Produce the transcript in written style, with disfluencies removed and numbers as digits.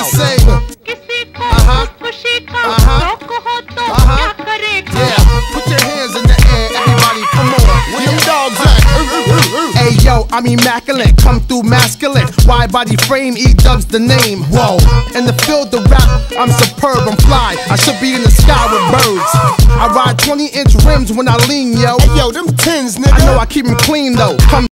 say, yeah, put your hands in the air, everybody, come on. Where them dogs at? Hey yo, I'm immaculate, come through masculine. Wide body frame, E-Dub's the name. Whoa, in the field of rap, I'm superb, I'm fly. I should be in the sky with birds. I ride 20-inch rims when I lean, yo. Hey yo, them tins, nigga. I know I keep them clean though. Come